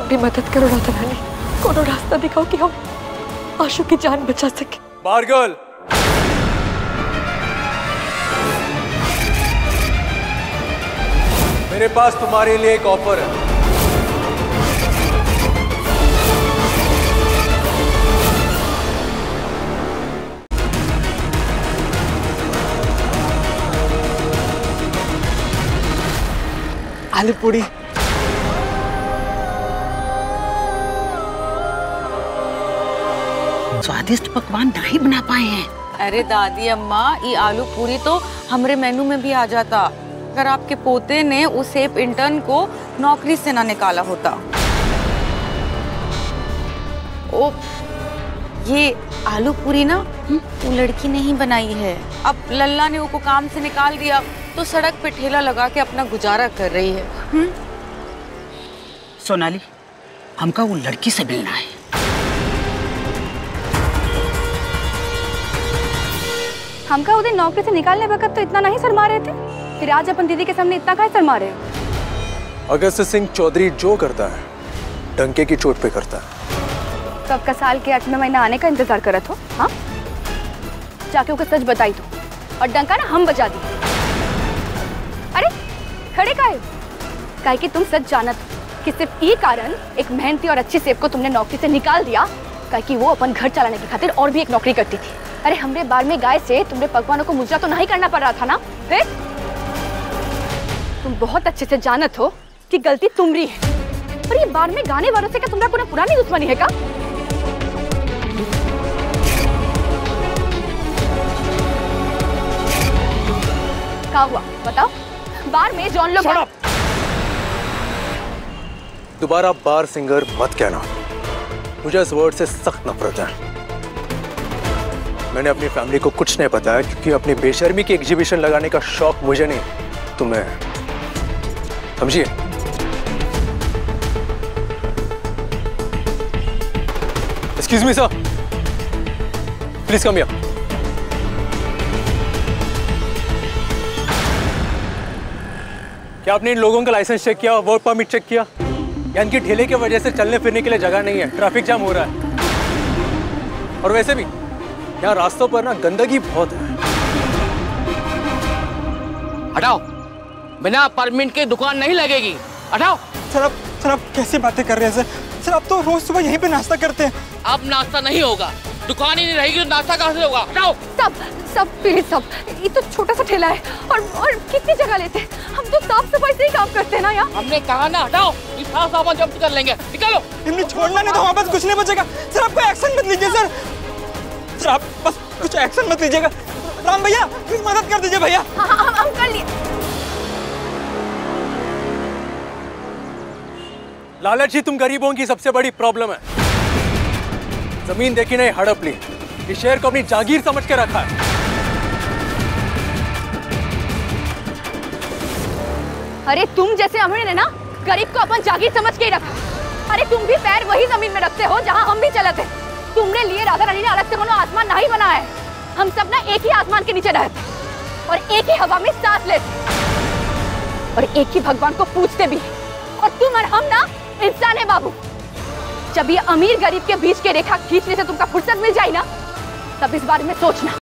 हमारी मदद करो राधा रानी, कोनो रास्ता दिखाओ कि हम आशु की जान बचा सके। भार्गव, मेरे पास तुम्हारे लिए एक ऑफर है। आलू पूरी। स्वादिष्ट पकवान नहीं बना पाए हैं। अरे दादी अम्मा, ये आलू पूरी तो हमारे मेनू में भी आ जाता अगर आपके पोते ने उस सेफ इंटर्न को नौकरी से ना निकाला होता। ओ, ये आलू पूरी ना वो लड़की ने ही बनाई है। अब लल्ला ने वो काम से निकाल दिया तो सड़क पे ठेला लगा के अपना गुजारा कर रही है। सोनाली, हमका वो लड़की से मिलना है। हमका उधर नौकरी से निकालने वक्त तो इतना नहीं शर्मा रहे थे, फिर आज अपन दीदी के सामने इतना काहे शर्मा रहे हो? अगस्त सिंह चौधरी जो करता है डंके की चोट पे करता है। कब का साल के 8वें महीना आने का इंतजार करत हो? हाँ, जाके उसे सच बताई दो और डंका ना हम बजा दिए। अरे खड़े काहे कि तुम सच जानत कि सिर्फ ये कारण एक मेहनती और अच्छी सेब को तुमने नौकरी से निकाल दिया काहे कि वो अपन घर चलाने की खातिर और भी एक नौकरी करती थी। अरे हमरे बार में गाय से तुमने पकवानों को मुजरा तो नहीं करना पड़ रहा था ना? फिर तुम बहुत अच्छे से जानत हो कि गलती तुम्हारी है। और ये बार में गाने वालों से क्या तुम्हारा कोई पुरानी दुश्मनी है का? क्या हुआ बताओ? बार में जॉन लोग दोबारा बार सिंगर मत कहना, मुझे इस वर्ड से सख्त नफरत है। मैंने अपनी फैमिली को कुछ नहीं बताया क्योंकि अपनी बेशर्मी की एग्जीबिशन लगाने का शौक मुझे नहीं, तुम्हें। समझिए? Excuse me sir, please come here. क्या आपने इन लोगों का लाइसेंस चेक किया, वर्क परमिट चेक किया? या इनकी ठेले की वजह से चलने फिरने के लिए जगह नहीं है, ट्रैफिक जाम हो रहा है। और वैसे भी यहाँ रास्तों पर ना गंदगी बहुत है। हटाओ, बिना परमिट के दुकान नहीं लगेगी, हटाओ। सर आप कैसे बातें कर रहे हैं सर? सर आप तो रोज सुबह यहीं पे नाश्ता करते हैं। अब नाश्ता नहीं होगा, दुकान ही नहीं रहेगी तो नाश्ता कहाँ से होगा? हटाओ। सब प्लीज सब, ये तो छोटा सा ठेला है और कितनी जगह लेते हैं? हम तो साफ सफाई से ही काम करते हैं ना यार। हमने कहा ना हटाओ, ये सारा सामान जब्त कर लेंगे, निकालो। इन्हें छोड़ना नहीं तो हमारे पास कुछ नहीं बचेगा। सर आप कोई एक्शन मत लीजिए सर। सर आप बस कुछ एक्शन मत लीजिएगा। राम भैया प्लीज मदद कर दीजिए भैया। हाँ, हम कर लिए। लालच ही तुम गरीबों की सबसे बड़ी प्रॉब्लम है। जमीन देखी नहीं, हड़प ली। इस शहर को अपनी जागीर समझ के रखा है। अरे तुम जैसे अमीर ने ना गरीब को अपन जागीर समझ के ही रखा। अरे तुम भी पैर वही जमीन में रखते हो जहाँ हम भी चलते। तुमने लिए राधा रानी ने अलग से कोनो आसमान नहीं बनाया है। हम सब ना एक ही आसमान के नीचे रहते और एक ही हवा में सांस लेते और एक ही भगवान को पूजते भी। और तुम और हम ना इंसान है बाबू। जब ये अमीर गरीब के बीच के रेखा खींचने से तुमको फुर्सत मिल जाए ना, तब इस बारे में सोचना।